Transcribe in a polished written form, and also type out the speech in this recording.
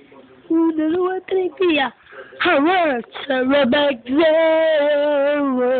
1, 2, 3, via! Howard, Sarah back there!